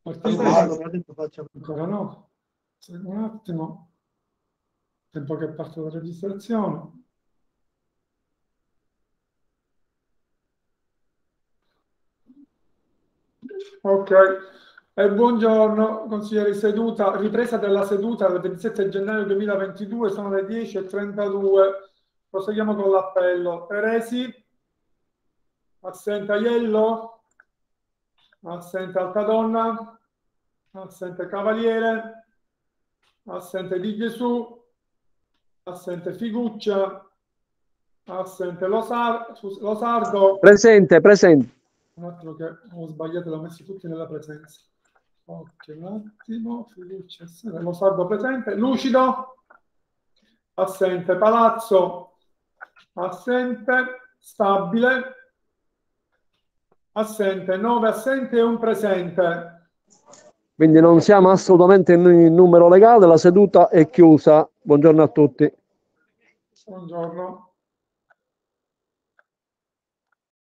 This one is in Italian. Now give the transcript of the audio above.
Ancora no. Un attimo. Tempo che parte la registrazione. Ok. Buongiorno consiglieri, seduta, ripresa della seduta del 27 gennaio 2022, sono le 10:32. Proseguiamo con l'appello. Teresi? Assente Aiello? Assente Altadonna? Assente Cavaliere? Assente Di Gesù? Assente Figuccia? Assente Losardo? Presente, presente. Un attimo che ho sbagliato, l'ho messi tutti nella presenza. Ok, un attimo. Fiducia, Losardo presente. Lucido? Assente. Palazzo? Assente. Stabile? Assente. 9 assenti e un presente. Quindi non siamo assolutamente in numero legale, la seduta è chiusa. Buongiorno a tutti. Buongiorno.